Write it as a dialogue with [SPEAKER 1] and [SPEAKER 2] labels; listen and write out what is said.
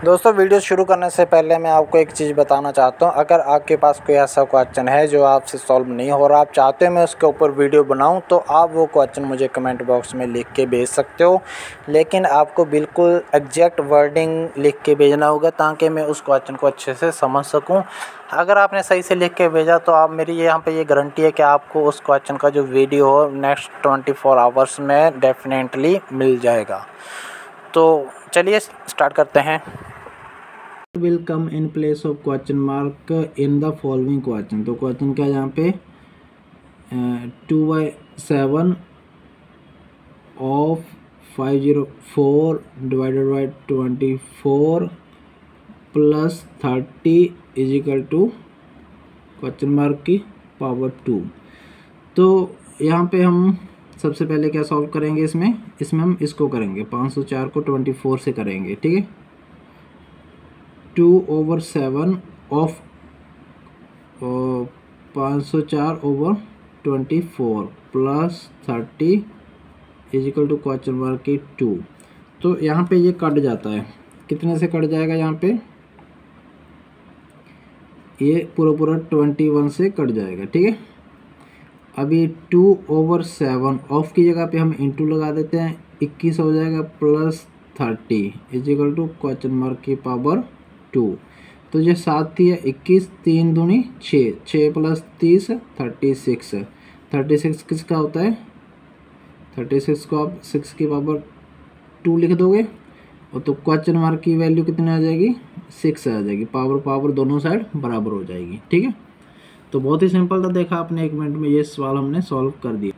[SPEAKER 1] दोस्तों वीडियो शुरू करने से पहले मैं आपको एक चीज़ बताना चाहता हूं। अगर आपके पास कोई ऐसा क्वेश्चन है जो आपसे सॉल्व नहीं हो रहा, आप चाहते हो मैं उसके ऊपर वीडियो बनाऊं, तो आप वो क्वेश्चन मुझे कमेंट बॉक्स में लिख के भेज सकते हो। लेकिन आपको बिल्कुल एग्जैक्ट वर्डिंग लिख के भेजना होगा ताकि मैं उस क्वेश्चन को अच्छे से समझ सकूँ। अगर आपने सही से लिख के भेजा तो आप मेरी यहाँ पर ये गारंटी है कि आपको उस क्वेश्चन का जो वीडियो हो नेक्स्ट 24 आवर्स में डेफिनेटली मिल जाएगा। तो चलिए स्टार्ट करते हैं।
[SPEAKER 2] will come in place of question mark in the following question। तो क्वेश्चन क्या है यहाँ पे 2/7 of 504 divided by 24 plus 30 is equal to question mark की पावर 2। तो यहाँ पे हम सबसे पहले क्या सॉल्व करेंगे, इसमें हम इसको करेंगे 504 को 24 से करेंगे, ठीक है। 2/7 of 504/24 plus 30 is equal to question mark की 2। तो यहाँ पे ये कट जाता है, कितने से कट जाएगा, यहाँ पे ये पूरा 21 से कट जाएगा, ठीक है। अभी 2/7 ऑफ की जगह पे हम इंटू लगा देते हैं, 21 हो जाएगा plus 30 is equal to question mark की पावर 2। तो ये 7 थी 21, 3 दूनी 6, 6 प्लस 30 36। 36 किसका होता है, 36 को आप 6 की पावर 2 लिख दोगे और तो क्वेश्चन मार्क की वैल्यू कितनी आ जाएगी, 6 आ जाएगी। पावर दोनों साइड बराबर हो जाएगी, ठीक है। तो बहुत ही सिंपल था, देखा आपने 1 मिनट में ये सवाल हमने सॉल्व कर दिया।